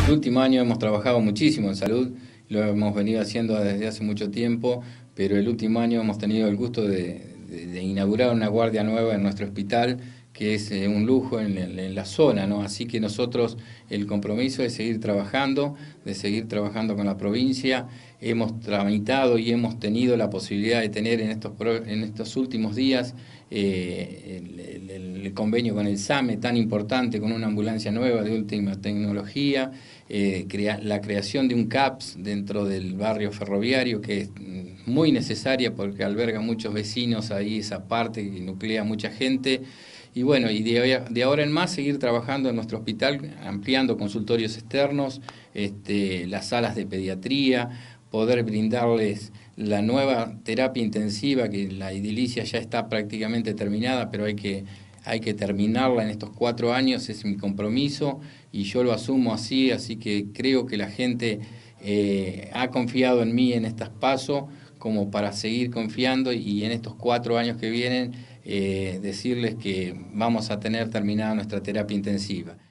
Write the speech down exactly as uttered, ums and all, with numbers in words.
El último año hemos trabajado muchísimo en salud, lo hemos venido haciendo desde hace mucho tiempo, pero el último año hemos tenido el gusto de, de- de inaugurar una guardia nueva en nuestro hospital, que es eh, un lujo en, en- en la zona, ¿no? Así que nosotros el compromiso es seguir trabajando, de seguir trabajando con la provincia. Hemos tramitado y hemos tenido la posibilidad de tener en estos, pro- en estos últimos días eh, el, el- el convenio con el SAME tan importante, con una ambulancia nueva de última tecnología, eh, crea- la creación de un CAPS dentro del barrio ferroviario, que es mm, muy necesaria porque alberga muchos vecinos ahí, esa parte que nuclea mucha gente. Y bueno, y de, hoy- de ahora en más seguir trabajando en nuestro hospital, ampliando consultorios externos, este, las salas de pediatría, poder brindarles la nueva terapia intensiva, que la edilicia ya está prácticamente terminada, pero hay que, hay que terminarla en estos cuatro años, es mi compromiso y yo lo asumo así, así que creo que la gente eh, ha confiado en mí en estas pasos como para seguir confiando y en estos cuatro años que vienen eh, decirles que vamos a tener terminada nuestra terapia intensiva.